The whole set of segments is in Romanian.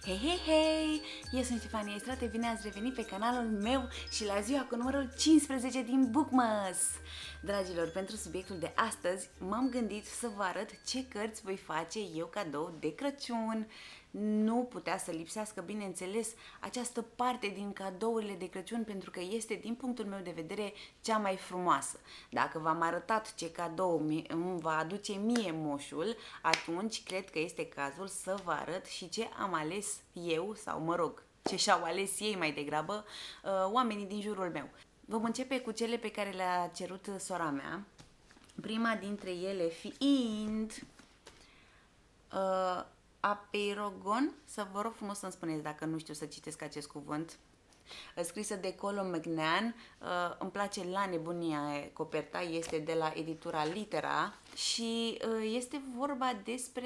Hei, hei, hei! Eu sunt Ștefania Istrate, bine ați revenit pe canalul meu și la ziua cu numărul 15 din Bookmas! Dragilor, pentru subiectul de astăzi m-am gândit să vă arăt ce cărți voi face eu cadou de Crăciun. Nu putea să lipsească, bineînțeles, această parte din cadourile de Crăciun pentru că este, din punctul meu de vedere, cea mai frumoasă. Dacă v-am arătat ce cadou îmi va aduce mie moșul, atunci cred că este cazul să vă arăt și ce am ales eu, sau mă rog, ce și-au ales ei mai degrabă, oamenii din jurul meu. Vom începe cu cele pe care le-a cerut sora mea, prima dintre ele fiind Apeirogon, să vă rog frumos să-mi spuneți dacă nu știu să citesc acest cuvânt, scrisă de Colum McNan. Îmi place la nebunia coperta, este de la editura Litera și este vorba despre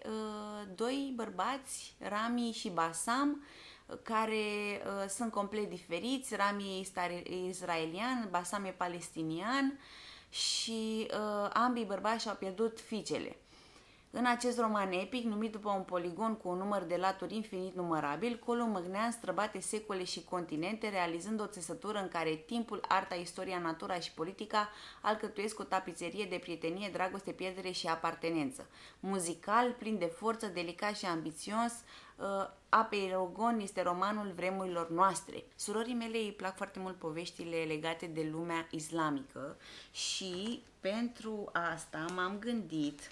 doi bărbați, Rami și Bassam, care sunt complet diferiți. Rami este israelian, Bassam e palestinian și ambii bărbați și-au pierdut fiicele. În acest roman epic, numit după un poligon cu un număr de laturi infinit numărabil, Colum McNan străbate secole și continente, realizând o țesătură în care timpul, arta, istoria, natura și politica alcătuiesc o tapiserie de prietenie, dragoste, pierdere și apartenență. Muzical, plin de forță, delicat și ambițios, Apeirogon este romanul vremurilor noastre. Surorii mele îi plac foarte mult poveștile legate de lumea islamică și pentru asta m-am gândit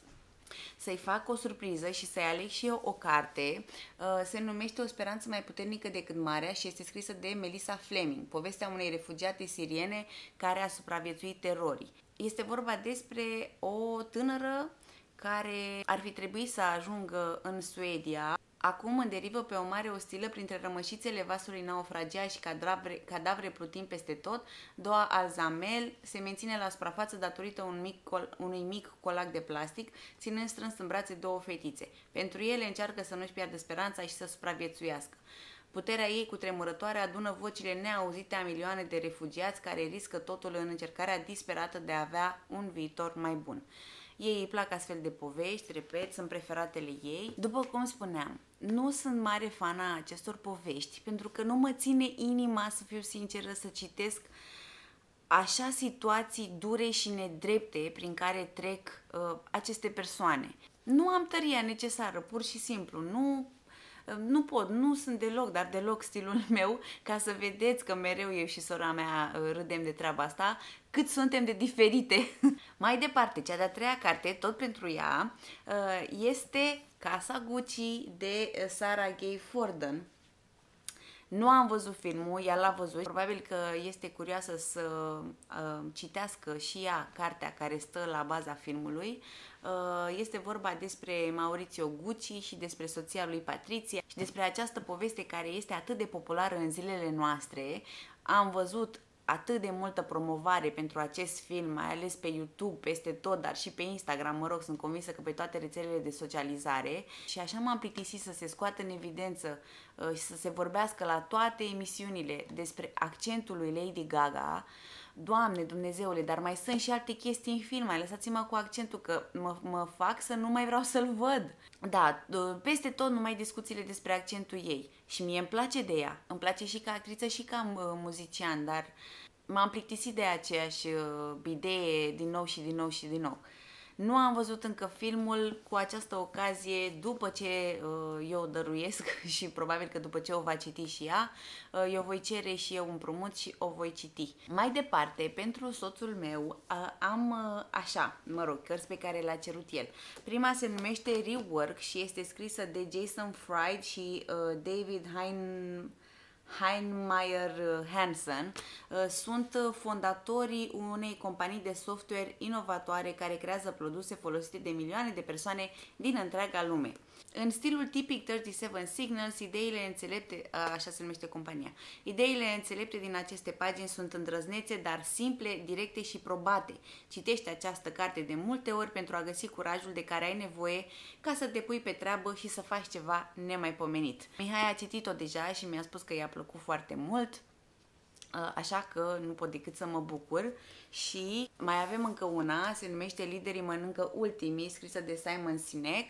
să-i fac o surpriză și să-i aleg și eu o carte. Se numește O speranță mai puternică decât marea și este scrisă de Melissa Fleming, povestea unei refugiate siriene care a supraviețuit terorii. Este vorba despre o tânără care ar fi trebuit să ajungă în Suedia, acum în derivă pe o mare ostilă printre rămășițele vasului naufragiat și cadavre plutind peste tot. Doa Alzamel se menține la suprafață datorită unui mic colac de plastic, ținând strâns în brațe două fetițe. Pentru ele încearcă să nu-și piardă speranța și să supraviețuiască. Puterea ei cutremurătoare adună vocile neauzite a milioane de refugiați care riscă totul în încercarea disperată de a avea un viitor mai bun. Ei îi plac astfel de povești, repet, sunt preferatele ei. După cum spuneam, nu sunt mare fan a acestor povești, pentru că nu mă ține inima, să fiu sinceră, să citesc așa situații dure și nedrepte prin care trec aceste persoane. Nu am tăria necesară, pur și simplu, nu pot, nu sunt deloc, dar deloc stilul meu, ca să vedeți că mereu eu și sora mea râdem de treaba asta, cât suntem de diferite. Mai departe, cea de-a treia carte, tot pentru ea, este Casa Gucci de Sarah Gay Fordon. Nu am văzut filmul, ea l-a văzut, probabil că este curioasă să citească și ea cartea care stă la baza filmului. Este vorba despre Maurizio Gucci și despre soția lui Patrizia și despre această poveste care este atât de populară în zilele noastre. Am văzut atât de multă promovare pentru acest film, mai ales pe YouTube, peste tot, dar și pe Instagram, mă rog, sunt convinsă că pe toate rețelele de socializare, și așa m-am plictisit să se scoată în evidență și să se vorbească la toate emisiunile despre accentul lui Lady Gaga. Doamne Dumnezeule, dar mai sunt și alte chestii în film, mai lăsați-mă cu accentul că mă fac să nu mai vreau să-l văd. Da, peste tot numai discuțiile despre accentul ei și mie îmi place de ea, îmi place și ca actriță și ca muzician, dar m-am plictisit de aceeași idee din nou și din nou și din nou. Nu am văzut încă filmul, cu această ocazie, după ce eu o dăruiesc și probabil că după ce o va citi și ea, eu voi cere și eu un împrumut și o voi citi. Mai departe, pentru soțul meu am așa, mă rog, cărți pe care le-a cerut el. Prima se numește Rework și este scrisă de Jason Fried și David Heinemeier Hansson. Sunt fondatorii unei companii de software inovatoare care creează produse folosite de milioane de persoane din întreaga lume. În stilul tipic 37 Signals, ideile înțelepte, așa se numește compania, ideile înțelepte din aceste pagini sunt îndrăznețe, dar simple, directe și probate. Citește această carte de multe ori pentru a găsi curajul de care ai nevoie ca să te pui pe treabă și să faci ceva nemaipomenit. Mihai a citit-o deja și mi-a spus că i-a plăcut foarte mult, așa că nu pot decât să mă bucur. Și mai avem încă una, se numește Liderii mănâncă ultimii, scrisă de Simon Sinek.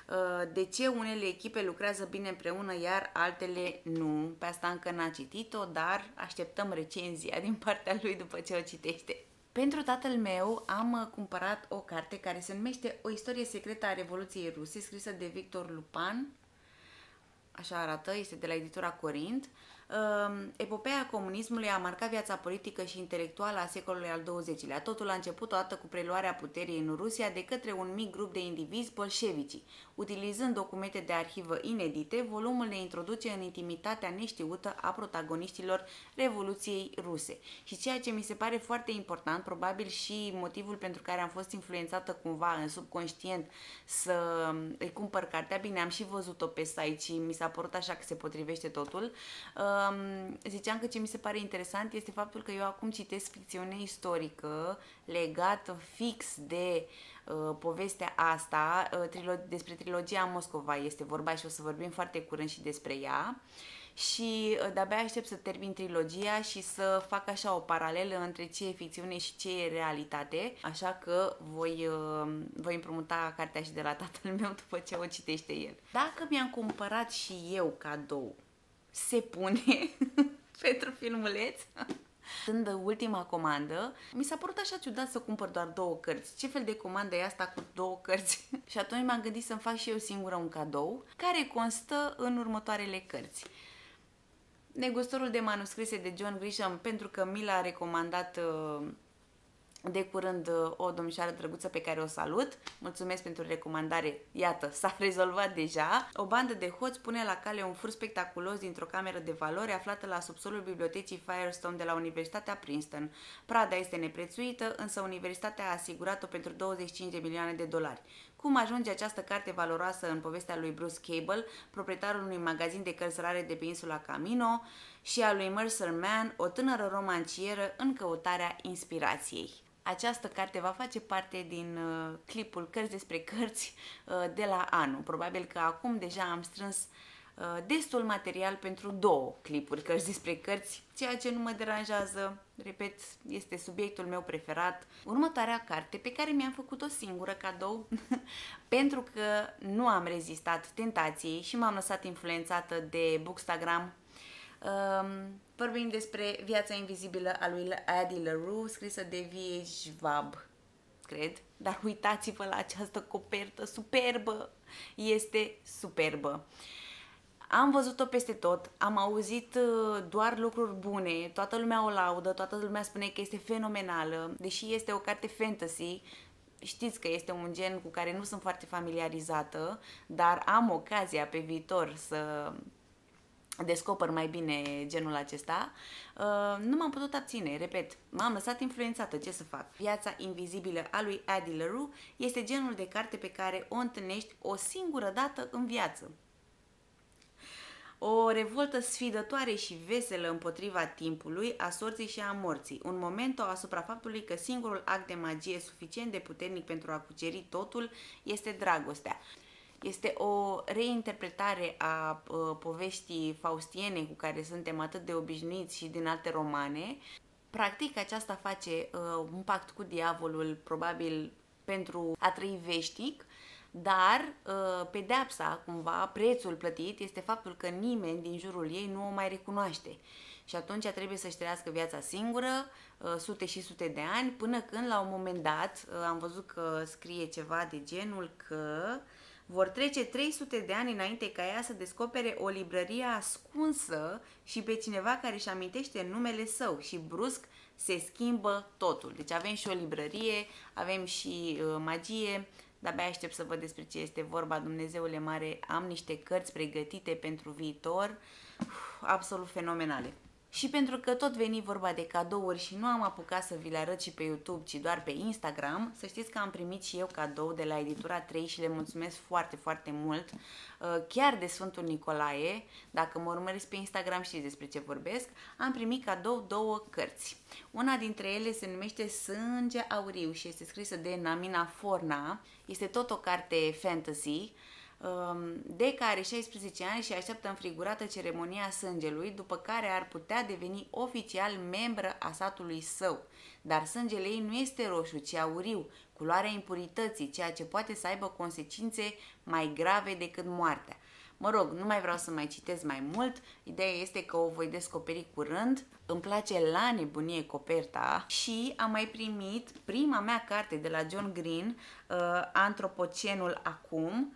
De ce unele echipe lucrează bine împreună, iar altele nu? Pe asta încă n-a citit-o, dar așteptăm recenzia din partea lui după ce o citește. Pentru tatăl meu am cumpărat o carte care se numește O istorie secretă a Revoluției Ruse, scrisă de Victor Lupan. Așa arată, este de la editura Corint. Epopeea comunismului a marcat viața politică și intelectuală a secolului al XX-lea. Totul a început odată cu preluarea puterii în Rusia de către un mic grup de indivizi bolșevicii. Utilizând documente de arhivă inedite, volumul ne introduce în intimitatea neștiută a protagoniștilor Revoluției Ruse. Și ceea ce mi se pare foarte important, probabil și motivul pentru care am fost influențată cumva în subconștient să îi cumpăr cartea, bine, am și văzut-o pe site și mi s-a părut așa că se potrivește totul. Ziceam că ce mi se pare interesant este faptul că eu acum citesc ficțiune istorică legată fix de povestea asta, despre trilogia Moscova este vorba și o să vorbim foarte curând și despre ea. Și de-abia aștept să termin trilogia și să fac așa o paralelă între ce e ficțiune și ce e realitate, așa că voi împrumuta cartea și de la tatăl meu după ce o citește el. Dacă mi-am cumpărat și eu cadou, se pune pentru filmuleț. Când ultima comandă, mi s-a părut așa ciudat să cumpăr doar 2 cărți. Ce fel de comandă e asta cu 2 cărți? Și atunci m-am gândit să-mi fac și eu singură un cadou, care constă în următoarele cărți. Negustorul de manuscrise de John Grisham, pentru că mi l-a recomandat de curând o domnișoară drăguță pe care o salut. Mulțumesc pentru recomandare. Iată, s-a rezolvat deja. O bandă de hoți pune la cale un fur spectaculos dintr-o cameră de valori aflată la subsolul bibliotecii Firestone de la Universitatea Princeton. Prada este neprețuită, însă universitatea a asigurat-o pentru 25 de milioane de dolari. Cum ajunge această carte valoroasă în povestea lui Bruce Cable, proprietarul unui magazin de cărți rare de pe insula Camino, și a lui Mercer Mann, o tânără romancieră în căutarea inspirației. Această carte va face parte din clipul Cărți despre cărți de la anul. Probabil că acum deja am strâns destul material pentru 2 clipuri Cărți despre cărți, ceea ce nu mă deranjează. Repet, este subiectul meu preferat. Următoarea carte pe care mi-am făcut-o singură cadou pentru că nu am rezistat tentației și m-am lăsat influențată de Bookstagram. Vorbim despre Viața invizibilă a lui Addie LaRue, scrisă de V.H. Schwab, cred. Dar uitați-vă la această copertă superbă! Este superbă! Am văzut-o peste tot, am auzit doar lucruri bune, toată lumea o laudă, toată lumea spune că este fenomenală, deși este o carte fantasy. Știți că este un gen cu care nu sunt foarte familiarizată, dar am ocazia pe viitor să descoper mai bine genul acesta. Nu m-am putut abține, repet, m-am lăsat influențată, ce să fac. Viața invizibilă a lui Addie LaRue este genul de carte pe care o întâlnești o singură dată în viață. O revoltă sfidătoare și veselă împotriva timpului, a sorții și a morții. Un moment asupra faptului că singurul act de magie suficient de puternic pentru a cuceri totul este dragostea. Este o reinterpretare a poveștii faustiene cu care suntem atât de obișnuiți și din alte romane. Practic, aceasta face un pact cu diavolul, probabil pentru a trăi veșnic, dar pedeapsa, cumva, prețul plătit, este faptul că nimeni din jurul ei nu o mai recunoaște. Și atunci trebuie să-și trăiască viața singură, sute și sute de ani, până când, la un moment dat, am văzut că scrie ceva de genul că vor trece 300 de ani înainte ca ea să descopere o librărie ascunsă și pe cineva care își amintește numele său și brusc se schimbă totul. Deci avem și o librărie, avem și magie, de-abia aștept să văd despre ce este vorba, Dumnezeule mare, am niște cărți pregătite pentru viitor, absolut fenomenale. Și pentru că tot veni vorba de cadouri și nu am apucat să vi le arăt și pe YouTube, ci doar pe Instagram, să știți că am primit și eu cadou de la editura 3 și le mulțumesc foarte, foarte mult, chiar de Sfântul Nicolae. Dacă mă urmăriți pe Instagram știți despre ce vorbesc. Am primit cadou 2 cărți. Una dintre ele se numește Sânge Auriu și este scrisă de Namina Forna. Este tot o carte fantasy. Deca are 16 ani și așteaptă înfrigurată ceremonia sângelui, după care ar putea deveni oficial membră a satului său. Dar sângele ei nu este roșu, ci auriu, culoarea impurității, ceea ce poate să aibă consecințe mai grave decât moartea. Mă rog, nu mai vreau să mai citesc mai mult, ideea este că o voi descoperi curând. Îmi place la nebunie coperta și am mai primit prima mea carte de la John Green, Antropocenul acum.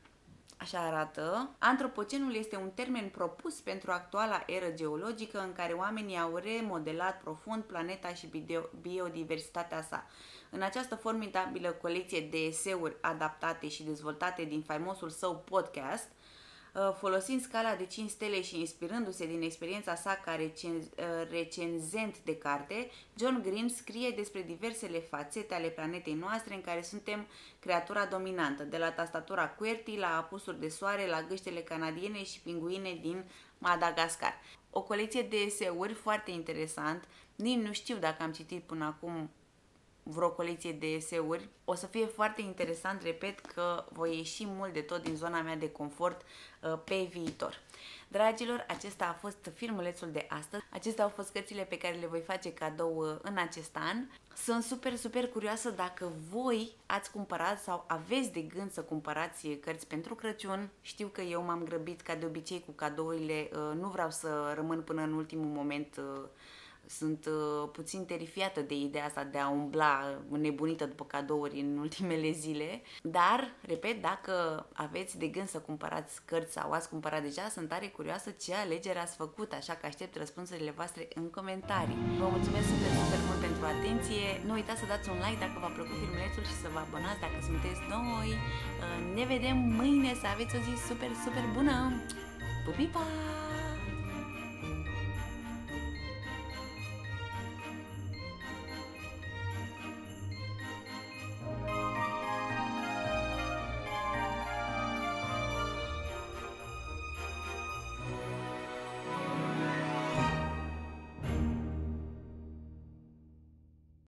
Așa arată. Antropocenul este un termen propus pentru actuala eră geologică în care oamenii au remodelat profund planeta și biodiversitatea sa. În această formidabilă colecție de eseuri adaptate și dezvoltate din faimosul său podcast, folosind scala de 5 stele și inspirându-se din experiența sa ca recenzent de carte, John Green scrie despre diversele fațete ale planetei noastre în care suntem creatura dominantă, de la tastatura QWERTY la apusuri de soare, la gâștele canadiene și pinguine din Madagascar. O colecție de eseuri foarte interesant, nici nu știu dacă am citit până acum vreo colecție de eseuri. O să fie foarte interesant, repet că voi ieși mult de tot din zona mea de confort pe viitor. Dragilor, acesta a fost filmulețul de astăzi. Acestea au fost cărțile pe care le voi face cadou în acest an. Sunt super curioasă dacă voi ați cumpărat sau aveți de gând să cumpărați cărți pentru Crăciun. Știu că eu m-am grăbit ca de obicei cu cadourile, nu vreau să rămân până în ultimul moment. Sunt puțin terifiată de ideea asta de a umbla nebunită după cadouri în ultimele zile, dar, repet, dacă aveți de gând să cumpărați cărți sau ați cumpărat deja, sunt tare curioasă ce alegere ați făcut, așa că aștept răspunsurile voastre în comentarii. Vă mulțumesc super mult pentru atenție, nu uitați să dați un like dacă v-a plăcut filmulețul și să vă abonați dacă sunteți noi. Ne vedem mâine, să aveți o zi super bună! Pupi, pa!